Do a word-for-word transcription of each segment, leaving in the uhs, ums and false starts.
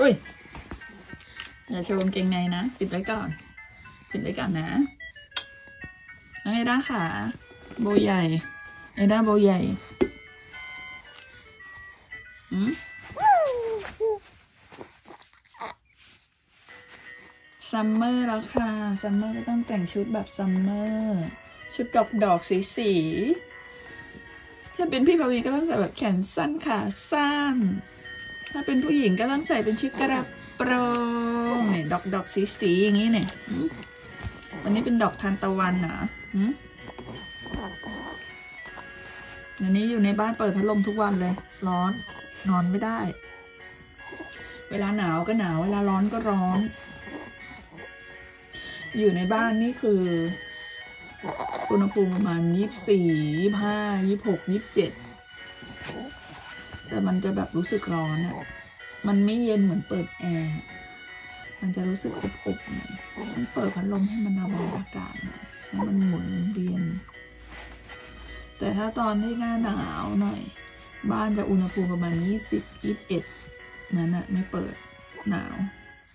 อุ้ยอย่าโชว์กางเกงในนะปิดไว้ก่อนปิดไว้ก่อนนะน้องเอด้าค่ะโบใหญ่เอด้าโบใหญ่อืมซัมเมอร์แล้วค่ะซัมเมอร์ก็ต้องแต่งชุดแบบซัมเมอร์ชุดดอกดอกสีสีถ้าเป็นพี่ภาวีก็ต้องใส่แบบแขนสั้นขาสั้นถ้าเป็นผู้หญิงก็ต้องใส่เป็นชุดกระโปรงเนี่ยดอกดอกสีสีอย่างนี้เนี่ยวันนี้เป็นดอกทานตะวันนะวันนี้อยู่ในบ้านเปิดพัดลมทุกวันเลยร้อนนอนไม่ได้เวลาหนาวก็หนาวเวลาร้อนก็ร้อนอยู่ในบ้านนี่คืออุณหภูมิประมาณยี่สิบสี่ยี่สิบห้ายี่สิบหกยี่สิบเจ็ดแต่มันจะแบบรู้สึกร้อนอ่ะมันไม่เย็นเหมือนเปิดแอร์มันจะรู้สึกอบๆหน่อยต้องเปิดพัดลมให้มันระบายอากาศหน่อยให้มันหมุนเวียนแต่ถ้าตอนที่หน้าหนาวหน่อยบ้านจะอุณหภูมิประมาณยี่สิบ ยี่สิบเอ็ดนั่นน่ะไม่เปิดหนาว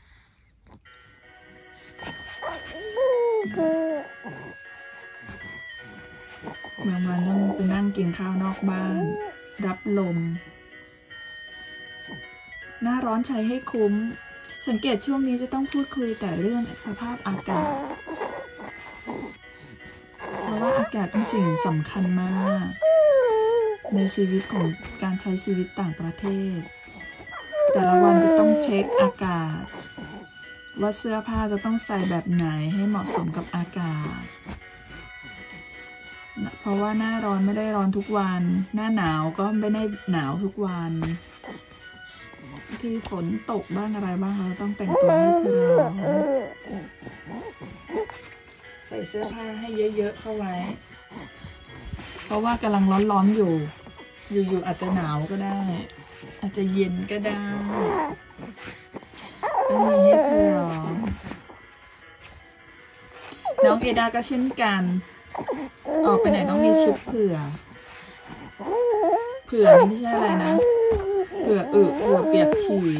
บางวันต้องไปนั่งกินข้าวนอกบ้านรับลมหน้าร้อนใช้ให้คุ้มสังเกตช่วงนี้จะต้องพูดคุยแต่เรื่องสภาพอากาศเพราะว่าอากาศเป็นสิ่งสำคัญมากในชีวิตของการใช้ชีวิตต่างประเทศแต่ละวันจะต้องเช็คอากาศว่าเสื้อผ้าจะต้องใส่แบบไหนให้เหมาะสมกับอากาศเพราะว่าหน้าร้อนไม่ได้ร้อนทุกวันหน้าหนาวก็ไม่ได้หนาวทุกวันที่ฝนตกบ้างอะไรบ้างเราต้องแต่งตัวให้พร้อมใส่เสื้อผ้าให้เยอะๆเข้าไว้เพราะว่ากำลังร้อนๆอยู่อยู่ๆอาจจะหนาวก็ได้อาจจะเย็นก็ได้ต้องมีให้พร้อมน้องเอดาก็เช่นกันออกไปไหนต้องมีชุดเผื่อเผื่อนี่ไม่ใช่อะไรนะเผื่ออึเผื่อเปียกฉี่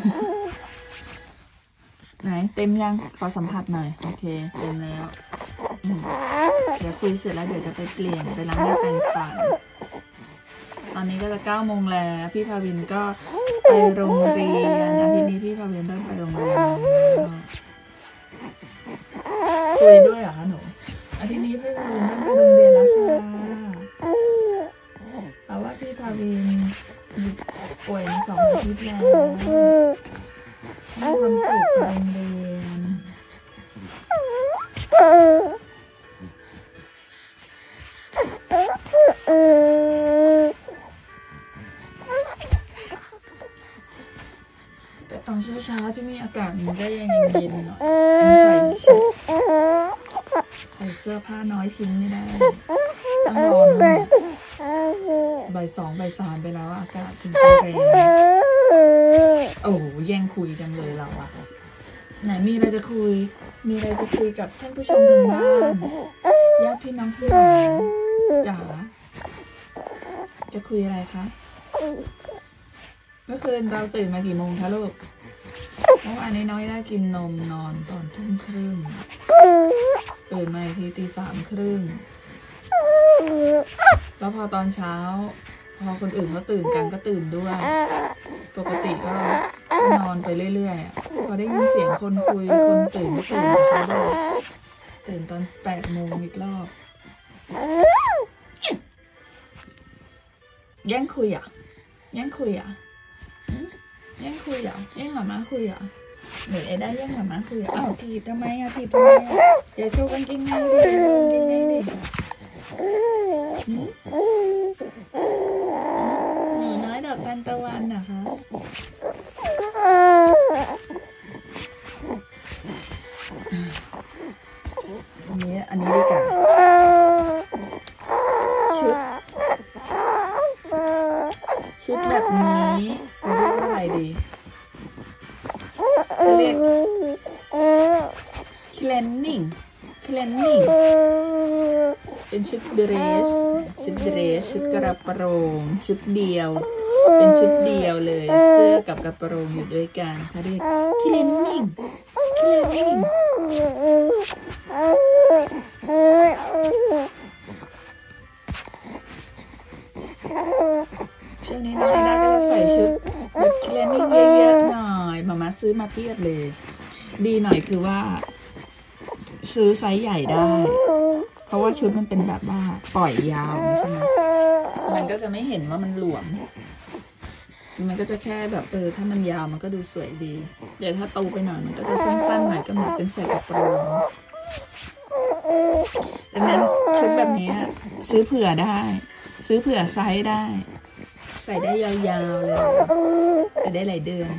ไหนเต็มยังขอสัมผัสหน่อยโอเคเต็มแล้วเดี๋ยวคุยเสร็จแล้วเดี๋ยวจะไปเปลี่ยนไปล้างหน้าแปรงฟันตอนนี้ก็จะเก้าโมงแล้วพี่ภาวินก็ไปโรงเรียนอาทิตย์นี้พี่ภาวินเริ่มไปโรงเรียนคุยด้วยเหรอคะหนูอาทิตย์นี้พี่ภาวินเริ่มไปโรงเรียนแล้วค่ะเพราะว่าพี่ภาวินป่วยมาสองอาทิตย์แล้วมีความสุขไปโรงเรียนแต่ตอนเช้าๆที่นี่อากาศมันก็ยังเย็นๆหน่อยใส่ชุดใส่เสื้อผ้าน้อยชิ้นไม่ได้ต้องรอหน่อยบ่ายสองบ่ายสามไปแล้วอากาศถึงจะแรงโอ้โหแย่งคุยจังเลยเราอะไหนมีอะไรจะคุยมีอะไรจะคุยกับท่านผู้ชมทางบ้านญาติพี่น้องผู้หลานจ๋าจะคุยอะไรคะเมื่อคืนเราตื่นมากี่โมงคะลูกเมื่อวานนี้น้อยได้กินนมนอนตอนทุ่มครึ่งตื่นมาทีตีสามครึ่งแล้วพอตอนเช้าพอคนอื่นเขาตื่นกันก็ตื่นด้วยปกติก็นอนไปเรื่อยๆพอได้ยินเสียงคนคุยคนตื่นก็ตื่นกับเขาด้วยตื่นตอนแปดโมงอีกรอบแย่งคุยอ่ะแย่งคุยอ่ะแย่งคุยอ่ะแย่งหมาม้าคุยอ่ะหนูเอได้แย่งหมาม้าคุยอ่ะอ้าวทีบทำไมอ่ะทีบทำไมอ่ะอย่าโชว์กางเกงในดิโชว์กางเกงในดิหนูน้อยดอกทานตะวันนะคะอันนี้อันนี้ดีกว่าชุดชุดแบบนี้เราเรียกว่าอะไรดีเราเรียก cleaning cleaning เป็นชุดเดรสชุดเดรสชุดกระโปรงชุดเดียวเป็นชุดเดียวเลยเสื้ออกับกระโปรงอยู่ด้วยกันเขาเรียกคิเลนนิ่งคิเลนนิ่งช่วงนี้น้องไอด้าก็จะใส่ชุดแบบคิเลนนิ่งเยอะๆหน่อยมาม่าซื้อมาเพียบเลยดีหน่อยคือว่าซื้อไซส์ใหญ่ได้เพราะว่าชุดมันเป็นแบบว่าปล่อยยาวใช่ไหมมันก็จะไม่เห็นว่ามันหลวมมันก็จะแค่แบบเออถ้ามันยาวมันก็ดูสวยดีเดี๋ยวถ้าโตไปหน่อยมันก็จะสั้นๆหน่อยก็เหมือนเป็นใส่กระโปรงดังนั้นชุดแบบนี้ซื้อเผื่อได้ซื้อเผื่อไซส์ได้ใส่ได้ยาวๆเลยใส่ได้หลายเดือน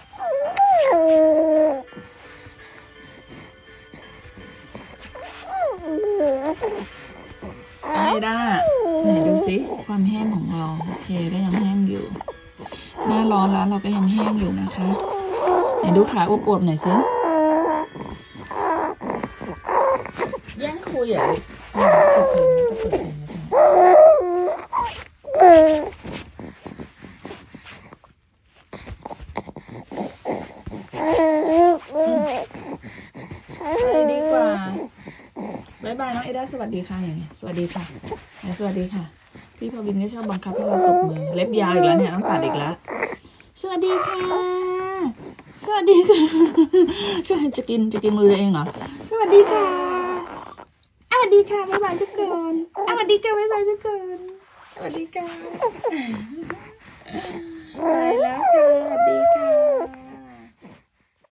ไอด้าไหนดูสิความแห้งของเราโอเคก็ยังแห้งอยู่หน้าร้อนแล้วเราก็ยังแห้งอยู่นะคะไหนดูขาอวบๆหน่อยสิแย่งคุยอ่ะเปิดเพลงก็เปิดเพลงไปดีกว่าบายบายน้องเอด้าสวัสดีค่ะอย่างเงี้ยสวัสดีค่ะสวัสดีค่ะพี่พวินก็ชอบบังคับให้เราตบมือเล็บยาวอีกแล้วเนี่ยต้องตัดอีกแล้วสวัสดีค่ะสวัสดีค่ะจะจะกินจะกินมือเองเหรอสวัสดีค่ะสวัสดีค่ะบ๊ายบายทุกคนสวัสดีค่ะบ๊ายบายทุกคนสวัสดีค่ะไปแล้วค่ะสวัสดีค่ะ